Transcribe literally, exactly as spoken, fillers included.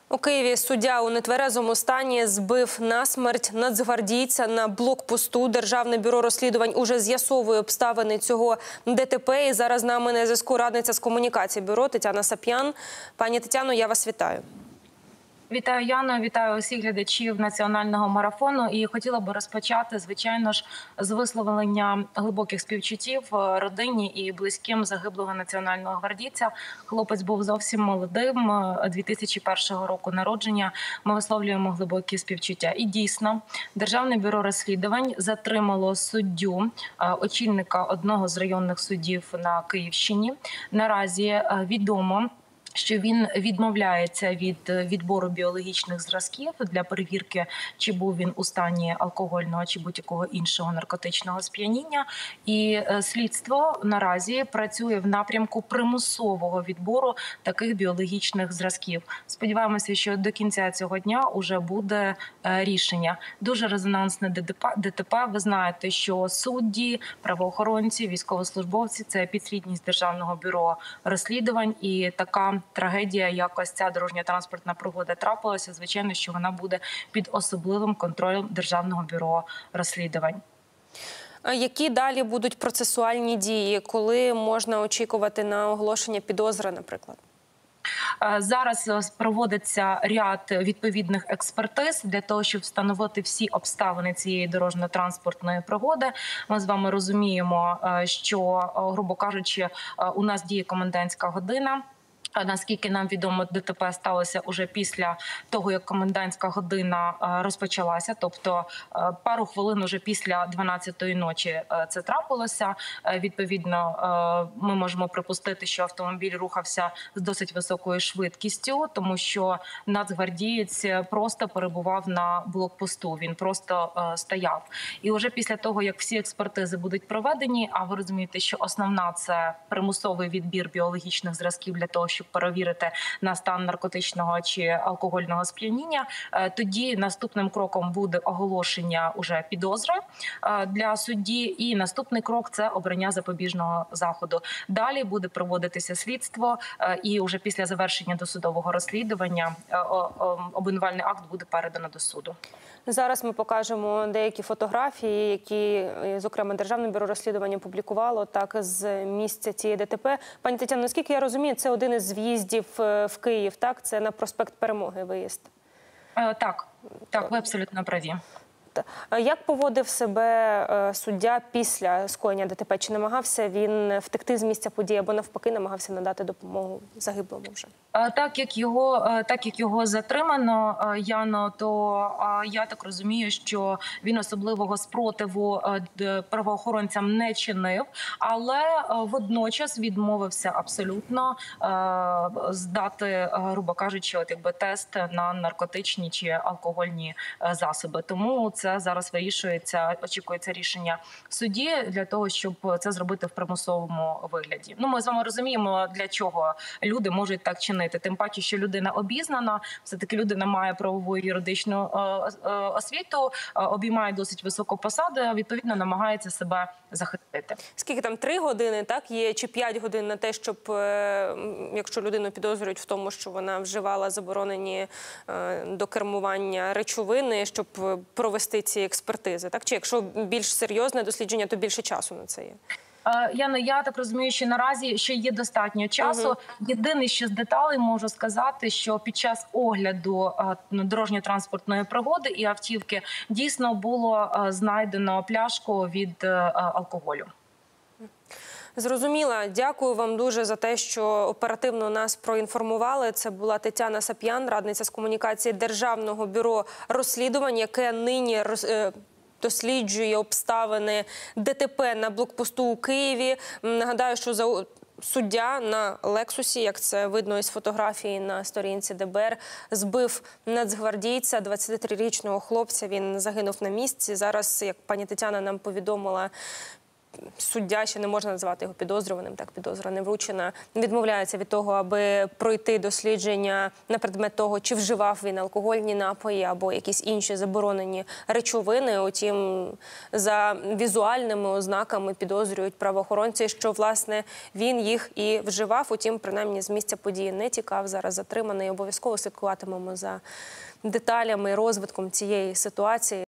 У Києві суддя у нетверезому стані збив насмерть нацгвардійця на блокпосту. Державне бюро розслідувань уже з'ясовує обставини цього ДТП. І зараз з нами на зв'язку радниця з комунікації бюро Тетяна Сап'ян. Пані Тетяно, я вас вітаю. Вітаю, Яно, вітаю усіх глядачів національного марафону. І хотіла би розпочати, звичайно ж, з висловлення глибоких співчуттів родині і близьким загиблого національного гвардійця. Хлопець був зовсім молодим, дві тисячі першого року народження. Ми висловлюємо глибокі співчуття. І дійсно, Державне бюро розслідувань затримало суддю, очільника одного з районних судів на Київщині. Наразі відомо, що він відмовляється від відбору біологічних зразків для перевірки, чи був він у стані алкогольного чи будь-якого іншого наркотичного сп'яніння. І слідство наразі працює в напрямку примусового відбору таких біологічних зразків. Сподіваємося, що до кінця цього дня уже буде рішення. Дуже резонансне ДТП. Ви знаєте, що судді, правоохоронці, військовослужбовці – це підслідність Державного бюро розслідувань. І така трагедія, як ось ця дорожньо-транспортна пригода трапилася, звичайно, що вона буде під особливим контролем Державного бюро розслідувань. А які далі будуть процесуальні дії? Коли можна очікувати на оголошення підозри, наприклад? Зараз проводиться ряд відповідних експертиз для того, щоб встановити всі обставини цієї дорожньо-транспортної пригоди. Ми з вами розуміємо, що, грубо кажучи, у нас діє комендантська година. Наскільки нам відомо, ДТП сталося уже після того, як комендантська година розпочалася, тобто пару хвилин уже після дванадцятої ночі це трапилося. Відповідно, ми можемо припустити, що автомобіль рухався з досить високою швидкістю, тому що нацгвардієць просто перебував на блокпосту, він просто стояв. І вже після того, як всі експертизи будуть проведені, а ви розумієте, що основна – це примусовий відбір біологічних зразків для того, щоб перевірити на стан наркотичного чи алкогольного сп'яніння, тоді наступним кроком буде оголошення уже підозри для судді, і наступний крок – це обрання запобіжного заходу. Далі буде проводитися слідство, і вже після завершення досудового розслідування обвинувальний акт буде передано до суду. Зараз ми покажемо деякі фотографії, які, зокрема, Державне бюро розслідування опублікувало так з місця цієї ДТП. Пані Тетяно, наскільки я розумію, це один із в'їздів в Київ, так? Це на проспект Перемоги виїзд. Так, так, ви абсолютно праві. Як поводив себе суддя після скоєння ДТП? Чи намагався він втекти з місця події або навпаки намагався надати допомогу загиблому вже? Так як його, так як його затримано, Яно, то я так розумію, що він особливого спротиву правоохоронцям не чинив, але водночас відмовився абсолютно здати, грубо кажучи, от якби тест на наркотичні чи алкогольні засоби. Тому це зараз вирішується, очікується рішення судді для того, щоб це зробити в примусовому вигляді. Ну, ми з вами розуміємо, для чого люди можуть так чинити. Тим паче, що людина обізнана, все-таки людина має правову і юридичну освіту, обіймає досить високу посаду, відповідно намагається себе захистити. Скільки там, три години, так, є, чи п'ять годин на те, щоб, якщо людину підозрюють в тому, що вона вживала заборонені до кермування речовини, щоб провести ці експертизи, так? Чи якщо більш серйозне дослідження, то більше часу на це є? Яна, я так розумію, що наразі ще є достатньо часу. Угу. Єдине, що з деталей можу сказати, що під час огляду дорожньо-транспортної пригоди і автівки дійсно було знайдено пляшку від алкоголю. Зрозуміла. Дякую вам дуже за те, що оперативно нас проінформували. Це була Тетяна Сап'ян, радниця з комунікації Державного бюро розслідувань, яке нині роз... досліджує обставини ДТП на блокпосту у Києві. Нагадаю, що за суддя на Лексусі, як це видно із фотографії на сторінці ДБР, збив нацгвардійця, двадцятитрирічного хлопця. Він загинув на місці. Зараз, як пані Тетяна нам повідомила, суддя, ще не можна назвати його підозрюваним, так, підозра не вручена, відмовляється від того, аби пройти дослідження на предмет того, чи вживав він алкогольні напої або якісь інші заборонені речовини. Утім, за візуальними ознаками підозрюють правоохоронці, що, власне, він їх і вживав. Утім, принаймні, з місця події не тікав, зараз затриманий. Обов'язково слідкуватимемо за деталями і розвитком цієї ситуації.